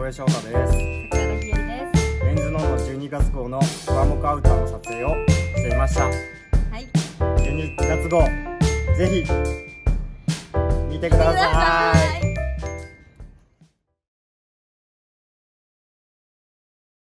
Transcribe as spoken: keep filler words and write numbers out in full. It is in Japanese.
江翔太です。 桜田ひよりです。 メンズノンのじゅうにがつ号のワンモクアウターの撮影をしていました。 はい。 じゅうにがつ号、ぜひ見てください。